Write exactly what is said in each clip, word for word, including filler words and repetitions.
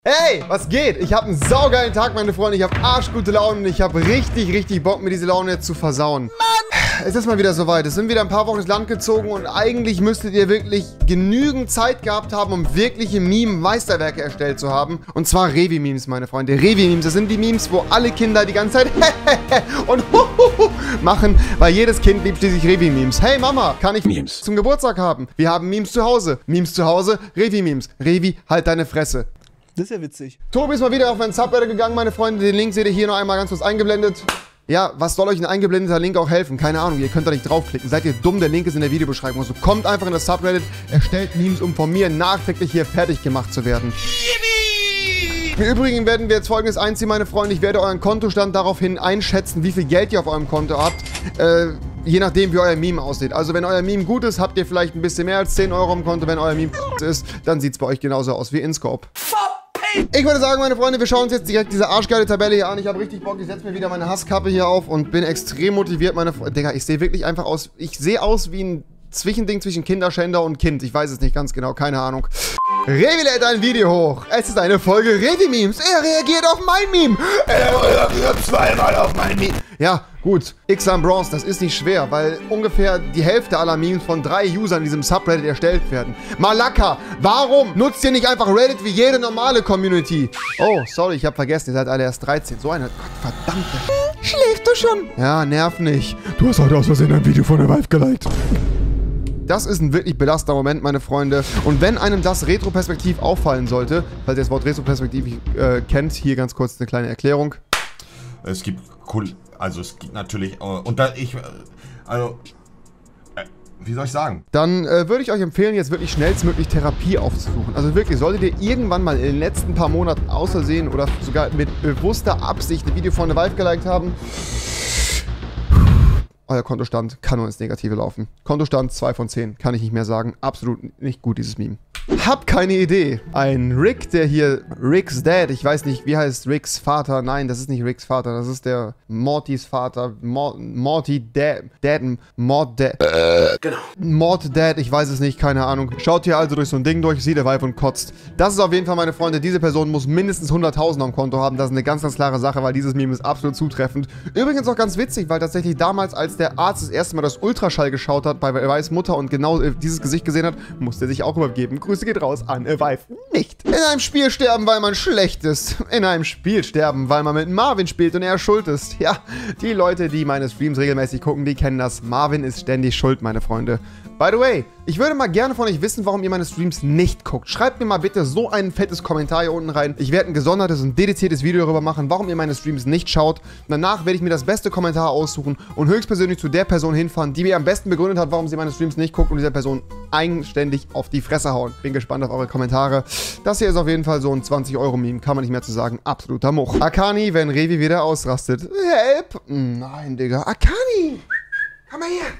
Hey, was geht? Ich habe einen saugeilen Tag, meine Freunde. Ich habe arschgute Laune und ich habe richtig, richtig Bock, mir diese Laune jetzt zu versauen. Mann! Es ist mal wieder soweit. Es sind wieder ein paar Wochen ins Land gezogen und eigentlich müsstet ihr wirklich genügend Zeit gehabt haben, um wirkliche Meme-Meisterwerke erstellt zu haben. Und zwar Revi-Memes, meine Freunde. Revi-Memes, das sind die Memes, wo alle Kinder die ganze Zeit und machen, weil jedes Kind liebt schließlich Revi-Memes. Hey Mama, kann ich Memes zum Geburtstag haben? Wir haben Memes zu Hause. Memes zu Hause, Revi-Memes. Revi, halt deine Fresse. Das ist ja witzig. Tobi ist mal wieder auf meinen Subreddit gegangen, meine Freunde. Den Link seht ihr hier noch einmal ganz kurz eingeblendet. Ja, was soll euch ein eingeblendeter Link auch helfen? Keine Ahnung, ihr könnt da nicht draufklicken. Seid ihr dumm? Der Link ist in der Videobeschreibung. Also kommt einfach in das Subreddit, erstellt Memes, um von mir nachträglich hier fertig gemacht zu werden. Im Übrigen werden wir jetzt Folgendes einziehen, meine Freunde. Ich werde euren Kontostand daraufhin einschätzen, wie viel Geld ihr auf eurem Konto habt. Äh, je nachdem, wie euer Meme aussieht. Also wenn euer Meme gut ist, habt ihr vielleicht ein bisschen mehr als zehn Euro im Konto. Wenn euer Meme ist, dann sieht es bei euch genauso aus wie InScope. Ich würde sagen, meine Freunde, wir schauen uns jetzt direkt diese arschgeile Tabelle hier an. Ich habe richtig Bock, ich setze mir wieder meine Hasskappe hier auf und bin extrem motiviert, meine Freunde. Digga, ich sehe wirklich einfach aus, ich sehe aus wie ein Zwischending zwischen Kinderschänder und Kind. Ich weiß es nicht ganz genau, keine Ahnung. Revi lädt ein Video hoch. Es ist eine Folge Revi-Memes. Er reagiert auf mein Meme. Er reagiert zweimal auf mein Meme. Ja, gut. Xan Bronze, das ist nicht schwer, weil ungefähr die Hälfte aller Memes von drei Usern in diesem Subreddit erstellt werden. Malaka, warum nutzt ihr nicht einfach Reddit wie jede normale Community? Oh, sorry, ich habe vergessen, ihr seid alle erst dreizehn. So eine, Gott, verdammte. Schläfst du schon? Ja, nerv nicht. Du hast heute aus Versehen ein Video von der Vive geliked. Das ist ein wirklich belastender Moment, meine Freunde. Und wenn einem das Retro-Perspektiv auffallen sollte, falls ihr das Wort Retro-Perspektiv äh, kennt, hier ganz kurz eine kleine Erklärung. Es gibt cool, also es gibt natürlich, äh, und da ich, äh, also, äh, wie soll ich sagen? Dann äh, würde ich euch empfehlen, jetzt wirklich schnellstmöglich Therapie aufzusuchen. Also wirklich, solltet ihr irgendwann mal in den letzten paar Monaten aus Versehen oder sogar mit bewusster Absicht ein Video von der Vive geliked haben, euer Kontostand kann nur ins Negative laufen. Kontostand zwei von zehn, kann ich nicht mehr sagen. Absolut nicht gut, dieses Meme. Hab keine Idee. Ein Rick, der hier... Ricks Dad, ich weiß nicht, wie heißt Ricks Vater? Nein, das ist nicht Ricks Vater, das ist der Mortys Vater. Mor Morty Dad... Dad... Mord Dad... Äh, genau. Mord Dad, ich weiß es nicht, keine Ahnung. Schaut hier also durch so ein Ding durch, sieht der Vibe und kotzt. Das ist auf jeden Fall, meine Freunde, diese Person muss mindestens hunderttausend am Konto haben. Das ist eine ganz, ganz klare Sache, weil dieses Meme ist absolut zutreffend. Übrigens auch ganz witzig, weil tatsächlich damals, als der Arzt das erste Mal das Ultraschall geschaut hat bei Vives Mutter und genau äh, dieses Gesicht gesehen hat, musste er sich auch übergeben. Grüße geht raus an äh, Vive. Nicht. In einem Spiel sterben, weil man schlecht ist. In einem Spiel sterben, weil man mit Marvin spielt und er schuld ist. Ja, die Leute, die meine Streams regelmäßig gucken, die kennen das. Marvin ist ständig schuld, meine Freunde. By the way, ich würde mal gerne von euch wissen, warum ihr meine Streams nicht guckt. Schreibt mir mal bitte so ein fettes Kommentar hier unten rein. Ich werde ein gesondertes und dediziertes Video darüber machen, warum ihr meine Streams nicht schaut. Und danach werde ich mir das beste Kommentar aussuchen und höchstpersönlich zu der Person hinfahren, die mir am besten begründet hat, warum sie meine Streams nicht guckt und dieser Person eigenständig auf die Fresse hauen. Bin gespannt auf eure Kommentare. Das hier ist auf jeden Fall so ein zwanzig Euro Meme, kann man nicht mehr zu sagen. Absoluter Much. Akani, wenn Revi wieder ausrastet. Help! Nein, Digga. Akani! Komm mal her!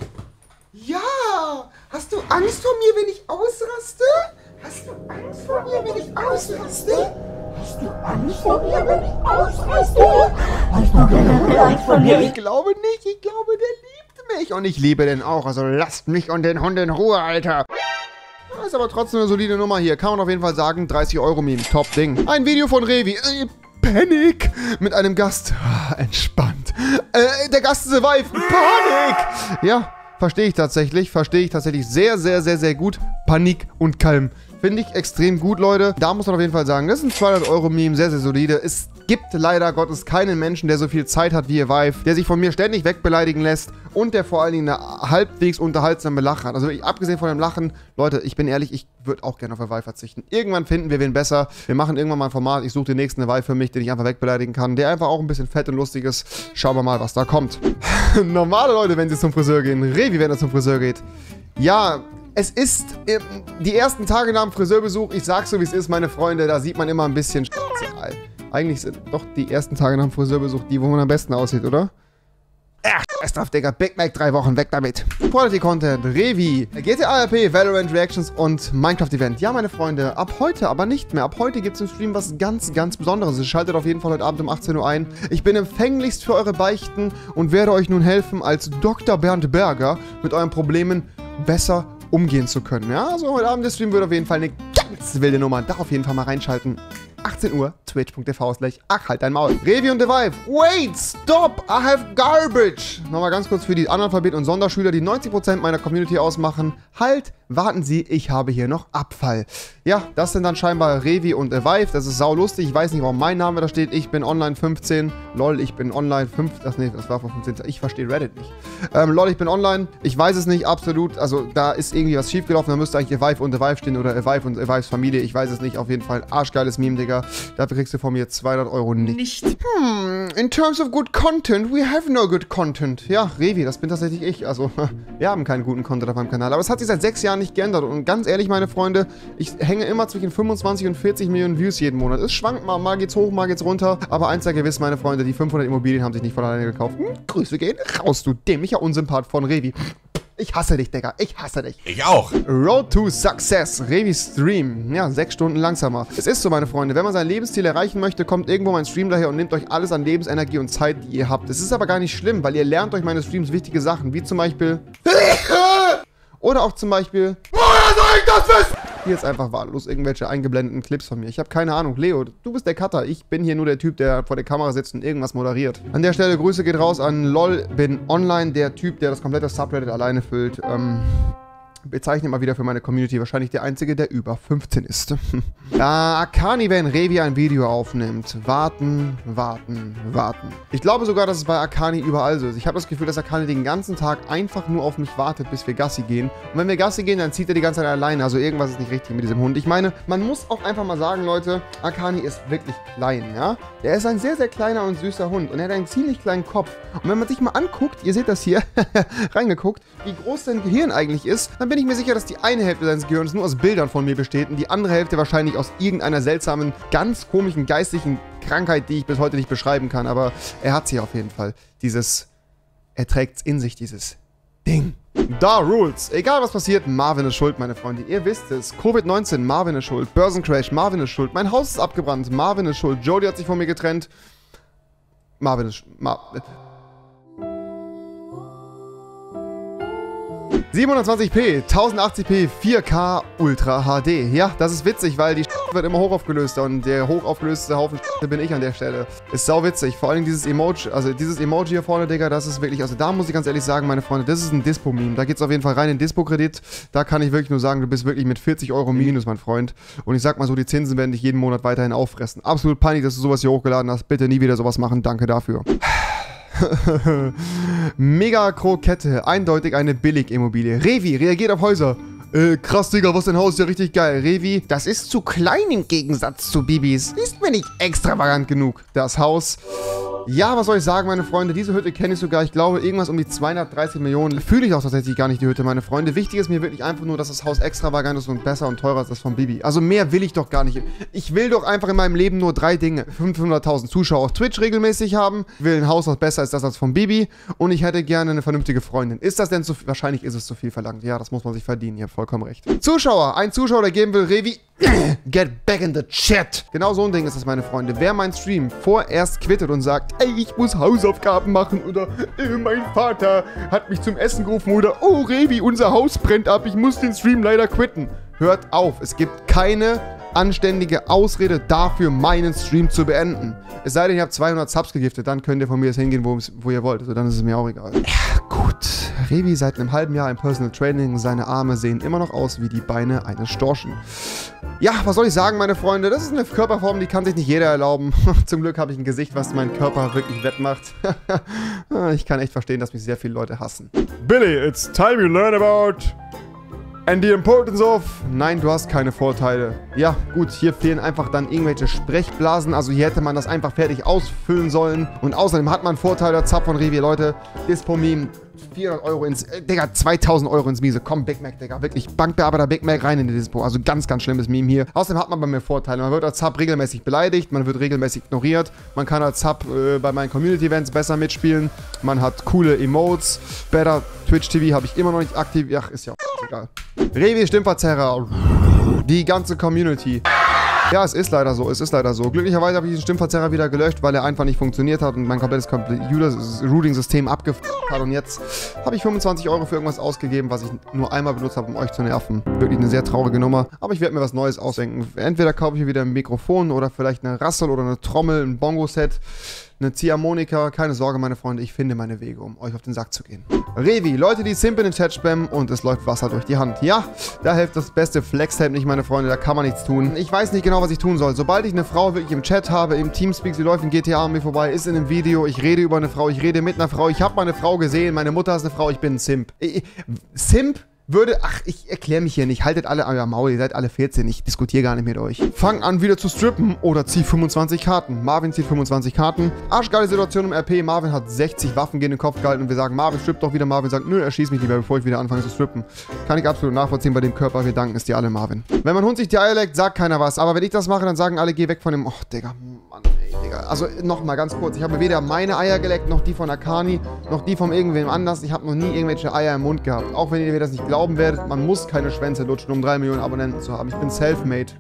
Ja! Hast du Angst vor mir, wenn ich ausraste? Hast du Angst vor mir, wenn ich ausraste? Hast du Angst vor mir, wenn ich ausraste? Hast du generell Angst vor mir? Ich glaube nicht, ich glaube, der liebt mich. Und ich liebe den auch, also lasst mich und den Hund in Ruhe, Alter. Das ist aber trotzdem eine solide Nummer hier. Kann man auf jeden Fall sagen, dreißig Euro Meme, top Ding. Ein Video von Revi. Äh, Panic mit einem Gast. Entspannt. Äh, der Gast ist Vive. Panik! Ja. Verstehe ich tatsächlich, verstehe ich tatsächlich sehr, sehr, sehr, sehr gut. Panik und Kalm. Finde ich extrem gut, Leute. Da muss man auf jeden Fall sagen, das ist ein zweihundert Euro Meme, sehr, sehr solide. Es gibt leider Gottes keinen Menschen, der so viel Zeit hat wie ihr Vive, der sich von mir ständig wegbeleidigen lässt und der vor allen Dingen eine halbwegs unterhaltsame Lache hat. Also ich, abgesehen von dem Lachen, Leute, ich bin ehrlich, ich würde auch gerne auf eine Vive verzichten. Irgendwann finden wir wen besser. Wir machen irgendwann mal ein Format, ich suche den nächsten Vive für mich, den ich einfach wegbeleidigen kann, der einfach auch ein bisschen fett und lustig ist. Schauen wir mal, was da kommt. Normale Leute, wenn sie zum Friseur gehen. Revi, wenn er zum Friseur geht. Ja, es ist äh, die ersten Tage nach dem Friseurbesuch, ich sag's so wie es ist, meine Freunde, da sieht man immer ein bisschen... Eigentlich sind doch die ersten Tage nach dem Friseurbesuch die, wo man am besten aussieht, oder? Ach, scheiß drauf, Digga. Big Mac drei Wochen, weg damit. Quality Content, Revi, G T A R P, Valorant Reactions und Minecraft Event. Ja, meine Freunde, ab heute aber nicht mehr. Ab heute gibt es im Stream was ganz, ganz Besonderes. Schaltet auf jeden Fall heute Abend um achtzehn Uhr ein. Ich bin empfänglichst für eure Beichten und werde euch nun helfen, als Doktor Bernd Berger mit euren Problemen besser umgehen zu können. Ja, also heute Abend der Stream wird auf jeden Fall eine ganz wilde Nummer. Da auf jeden Fall mal reinschalten. achtzehn Uhr, twitch punkt t v slash ach, halt dein Maul. Revi und The Vive. Wait, stop, I have garbage. Nochmal ganz kurz für die Analphabeten und Sonderschüler, die neunzig Prozent meiner Community ausmachen. Halt, warten Sie, ich habe hier noch Abfall. Ja, das sind dann scheinbar Revi und The Vive. Das ist saulustig. Ich weiß nicht, warum mein Name da steht. Ich bin online fünfzehn. Lol, ich bin online fünf. Ach nee, das war vor fünfzehn. Ich verstehe Reddit nicht. Ähm, lol, ich bin online. Ich weiß es nicht, absolut. Also, da ist irgendwie was schiefgelaufen. Da müsste eigentlich The Vive und The Vive stehen oder The Vive und The Vives Familie. Ich weiß es nicht. Auf jeden Fall arschgeiles Meme, Digga. Dafür kriegst du von mir zweihundert Euro nicht. nicht. Hm, in terms of good content, we have no good content. Ja, Revi, das bin tatsächlich ich. Also, wir haben keinen guten Content auf meinem Kanal. Aber es hat sich seit sechs Jahren nicht geändert. Und ganz ehrlich, meine Freunde, ich hänge immer zwischen fünfundzwanzig und vierzig Millionen Views jeden Monat. Es schwankt mal, mal geht's hoch, mal geht's runter. Aber eins sei gewiss, meine Freunde, die fünfhundert Immobilien haben sich nicht von alleine gekauft. Hm, Grüße gehen raus, du dämlicher Unsympath von Revi. Ich hasse dich, Digga. Ich hasse dich. Ich auch. Road to Success. Revi Stream. Ja, sechs Stunden langsamer. Es ist so, meine Freunde. Wenn man sein Lebensziel erreichen möchte, kommt irgendwo mein Stream daher und nimmt euch alles an Lebensenergie und Zeit, die ihr habt. Es ist aber gar nicht schlimm, weil ihr lernt durch meine Streams wichtige Sachen, wie zum Beispiel... Oder auch zum Beispiel... Woher soll ich das wissen? Hier jetzt einfach wahllos irgendwelche eingeblendeten Clips von mir. Ich habe keine Ahnung. Leo, du bist der Cutter. Ich bin hier nur der Typ, der vor der Kamera sitzt und irgendwas moderiert. An der Stelle Grüße geht raus an LOL, bin online, der Typ, der das komplette Subreddit alleine füllt. Ähm... bezeichne mal wieder für meine Community wahrscheinlich der Einzige, der über fünfzehn ist. Da Akani, wenn Revi ein Video aufnimmt. Warten, warten, warten. Ich glaube sogar, dass es bei Akani überall so ist. Ich habe das Gefühl, dass Akani den ganzen Tag einfach nur auf mich wartet, bis wir Gassi gehen. Und wenn wir Gassi gehen, dann zieht er die ganze Zeit alleine. Also irgendwas ist nicht richtig mit diesem Hund. Ich meine, man muss auch einfach mal sagen, Leute, Akani ist wirklich klein, ja? Der ist ein sehr, sehr kleiner und süßer Hund. Und er hat einen ziemlich kleinen Kopf. Und wenn man sich mal anguckt, ihr seht das hier, reingeguckt, wie groß sein Gehirn eigentlich ist, dann bin ich mir sicher, dass die eine Hälfte seines Gehirns nur aus Bildern von mir besteht und die andere Hälfte wahrscheinlich aus irgendeiner seltsamen, ganz komischen, geistlichen Krankheit, die ich bis heute nicht beschreiben kann. Aber er hat sie auf jeden Fall. Dieses, er trägt's in sich, dieses Ding. Da Rules. Egal was passiert, Marvin ist schuld, meine Freunde. Ihr wisst es. Covid neunzehn, Marvin ist schuld. Börsencrash, Marvin ist schuld. Mein Haus ist abgebrannt, Marvin ist schuld. Jody hat sich von mir getrennt. Marvin ist schuld. Mar siebenhundertzwanzig p, tausendachtzig p, vier K, Ultra H D. Ja, das ist witzig, weil die wird immer hochaufgelöster und der hochaufgelöste Haufen bin ich an der Stelle. Ist sau witzig. Vor allem dieses Emoji, also dieses Emoji hier vorne, Digga, das ist wirklich, also da muss ich ganz ehrlich sagen, meine Freunde, das ist ein Dispo-Meme. Da geht's auf jeden Fall rein in Dispo-Kredit. Da kann ich wirklich nur sagen, du bist wirklich mit vierzig Euro minus, mein Freund. Und ich sag mal so, die Zinsen werden dich jeden Monat weiterhin auffressen. Absolut peinlich, dass du sowas hier hochgeladen hast. Bitte nie wieder sowas machen. Danke dafür. Mega Krokette, eindeutig eine Billig-Immobilie. Revi reagiert auf Häuser. Äh, krass, Digga, was dein Haus ist ja richtig geil. Revi, das ist zu klein im Gegensatz zu Bibis. Ist mir nicht extravagant genug. Das Haus. Ja, was soll ich sagen, meine Freunde? Diese Hütte kenne ich sogar. Ich glaube, irgendwas um die zweihundertdreißig Millionen. Fühle ich auch tatsächlich gar nicht, die Hütte, meine Freunde. Wichtig ist mir wirklich einfach nur, dass das Haus extravagant ist und besser und teurer als das von Bibi. Also mehr will ich doch gar nicht. Ich will doch einfach in meinem Leben nur drei Dinge. fünfhunderttausend Zuschauer auf Twitch regelmäßig haben. Ich will ein Haus, was besser ist als das von Bibi. Und ich hätte gerne eine vernünftige Freundin. Ist das denn zu viel? Wahrscheinlich ist es zu viel verlangt. Ja, das muss man sich verdienen. Ihr habt vollkommen recht. Zuschauer. Ein Zuschauer, der geben will, Revi. Get back in the chat. Genau so ein Ding ist das, meine Freunde. Wer meinen Stream vorerst quittet und sagt, ey, ich muss Hausaufgaben machen oder äh, mein Vater hat mich zum Essen gerufen oder oh, Revi, unser Haus brennt ab, ich muss den Stream leider quitten. Hört auf, es gibt keine anständige Ausrede dafür, meinen Stream zu beenden. Es sei denn, ihr habt zweihundert Subs gegiftet, dann könnt ihr von mir jetzt hingehen, wo, wo ihr wollt. Also dann ist es mir auch egal. Ja, gut. Revi seit einem halben Jahr im Personal Training. Seine Arme sehen immer noch aus wie die Beine eines Storchen. Ja, was soll ich sagen, meine Freunde? Das ist eine Körperform, die kann sich nicht jeder erlauben. Zum Glück habe ich ein Gesicht, was meinen Körper wirklich wettmacht. Ich kann echt verstehen, dass mich sehr viele Leute hassen. Billy, it's time you learn about... And the importance of... Nein, du hast keine Vorteile. Ja, gut, hier fehlen einfach dann irgendwelche Sprechblasen. Also hier hätte man das einfach fertig ausfüllen sollen. Und außerdem hat man Vorteile. Zap von Revi, Leute. Dispo-Meme. vierhundert Euro ins... Äh, Digga, zweitausend Euro ins Miese. Komm, Big Mac, Digga. Wirklich, Bankbearbeiter Big Mac rein in die Dispo. Also ganz, ganz schlimmes Meme hier. Außerdem hat man bei mir Vorteile. Man wird als Zap regelmäßig beleidigt. Man wird regelmäßig ignoriert. Man kann als Zap äh, bei meinen Community-Events besser mitspielen. Man hat coole Emotes. Better Twitch T V habe ich immer noch nicht aktiv. Ach, ist ja auch egal. Revi Stimmverzerrer. Die ganze Community. Ja, es ist leider so, es ist leider so. Glücklicherweise habe ich diesen Stimmverzerrer wieder gelöscht, weil er einfach nicht funktioniert hat und mein komplettes Computer-Routing-System abgefuckt hat. Und jetzt habe ich fünfundzwanzig Euro für irgendwas ausgegeben, was ich nur einmal benutzt habe, um euch zu nerven. Wirklich eine sehr traurige Nummer. Aber ich werde mir was Neues ausdenken. Entweder kaufe ich mir wieder ein Mikrofon oder vielleicht eine Rassel oder eine Trommel, ein Bongo-Set, eine Ziehharmonika. Keine Sorge, meine Freunde, ich finde meine Wege, um euch auf den Sack zu gehen. Revi, Leute, die Simp in den Chat spammen und es läuft Wasser durch die Hand. Ja, da hilft das beste Flex-Tape nicht, meine Freunde, da kann man nichts tun. Ich weiß nicht genau, was ich tun soll. Sobald ich eine Frau wirklich im Chat habe, im Teamspeak, sie läuft in G T A an mir vorbei, ist in einem Video, ich rede über eine Frau, ich rede mit einer Frau, ich habe meine Frau gesehen, meine Mutter ist eine Frau, ich bin ein Simp. Ich, Simp? Würde, ach, ich erkläre mich hier nicht. Haltet alle euer Maul, ihr seid alle vierzehn. Ich diskutiere gar nicht mit euch. Fang an, wieder zu strippen oder zieh fünfundzwanzig Karten. Marvin zieht fünfundzwanzig Karten. Arschgeile Situation im R P. Marvin hat sechzig Waffen gegen den Kopf gehalten und wir sagen, Marvin strippt doch wieder. Marvin sagt, nö, er schießt mich lieber, bevor ich wieder anfange zu strippen. Kann ich absolut nachvollziehen bei dem Körper. Wir danken es dir alle, Marvin. Wenn mein Hund sich die Eier leckt, sagt keiner was. Aber wenn ich das mache, dann sagen alle, geh weg von dem... Oh, Digga, Mann, ey, Digga. Also, nochmal ganz kurz. Ich habe weder meine Eier geleckt, noch die von Akani, noch die von irgendwem anders. Ich habe noch nie irgendwelche Eier im Mund gehabt. Auch wenn ihr mir das nicht glauben werdet, man muss keine Schwänze lutschen, um drei Millionen Abonnenten zu haben. Ich bin self-made.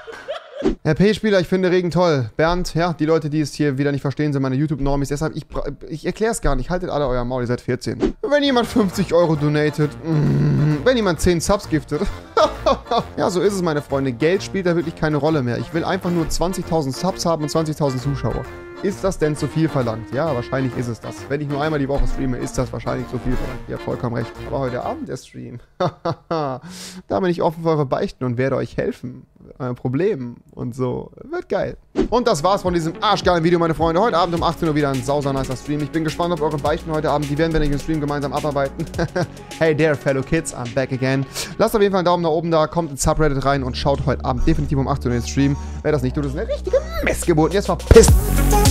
R P-Spieler, ich finde Regen toll. Bernd, ja, die Leute, die es hier wieder nicht verstehen, sind meine YouTube-Normis. Deshalb, ich, ich erkläre es gar nicht. Haltet alle euer Maul, ihr seid vierzehn. Wenn jemand fünfzig Euro donatet, mm, wenn jemand zehn Subs giftet. Ja, so ist es, meine Freunde. Geld spielt da wirklich keine Rolle mehr. Ich will einfach nur zwanzigtausend Subs haben und zwanzigtausend Zuschauer. Ist das denn zu viel verlangt? Ja, wahrscheinlich ist es das. Wenn ich nur einmal die Woche streame, ist das wahrscheinlich zu viel verlangt. Ihr habt vollkommen recht. Aber heute Abend der Stream. Da bin ich offen für eure Beichten und werde euch helfen. Euren Problemen und so. Wird geil. Und das war's von diesem arschgeilen Video, meine Freunde. Heute Abend um achtzehn Uhr wieder ein sauser nicer Stream. Ich bin gespannt auf eure Beichten heute Abend. Die werden wir in den Stream gemeinsam abarbeiten. Hey there, fellow kids. I'm back again. Lasst auf jeden Fall einen Daumen nach oben da. Kommt ins Subreddit rein und schaut heute Abend definitiv um achtzehn Uhr den Stream. Wer das nicht tut, ist eine richtige Missgeburt. Und jetzt verpisst.